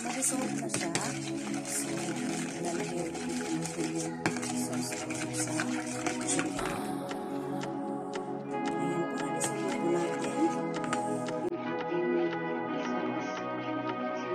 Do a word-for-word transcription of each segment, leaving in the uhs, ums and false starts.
mag-dissolve na siya. So, lalagay ko natin yung sauce ko sa chicken. Ayan po, alisap na po natin yung ating sauce. So,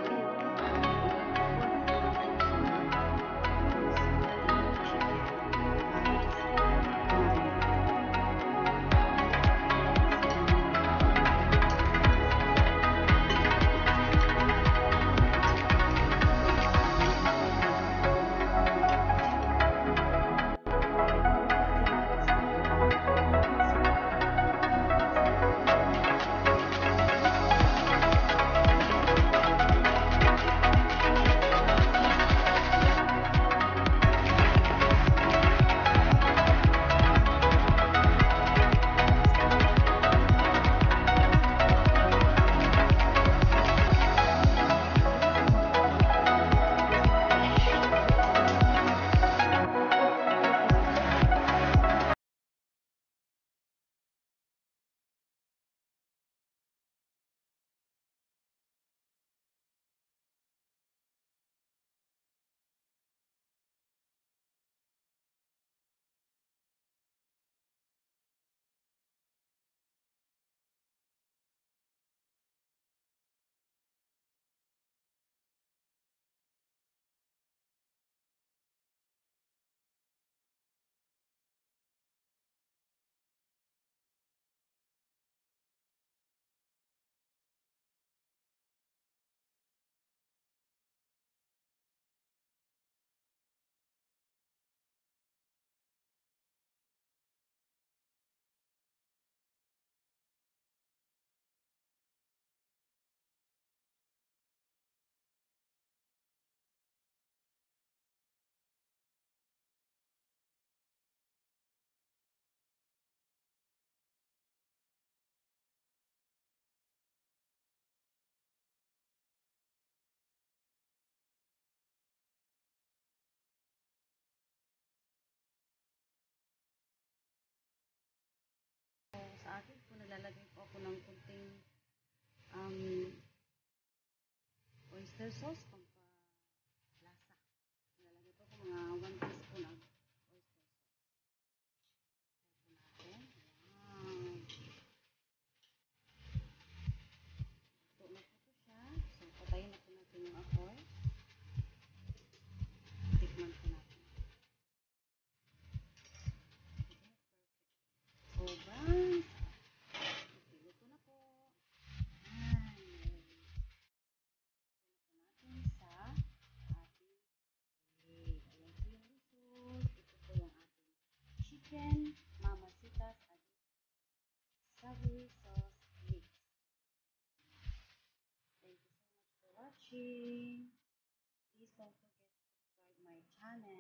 sa akin po, nalalagay po ako ng kunting um, oyster sauce, pampalasa. Nalalagay po ako mga one teaspoon ng oyster sauce. Ayan po natin. Wow! Ito na po ito siya. So, patayin na po natin yung apoy. Tikman po natin. Sobrang luto na po. Ayan. Natin sa ating plate. Ayan po yung result. Ito po yung ating chicken, mamasitas, at savory sauce mix. Thank you so much for watching. Please don't forget to subscribe my channel.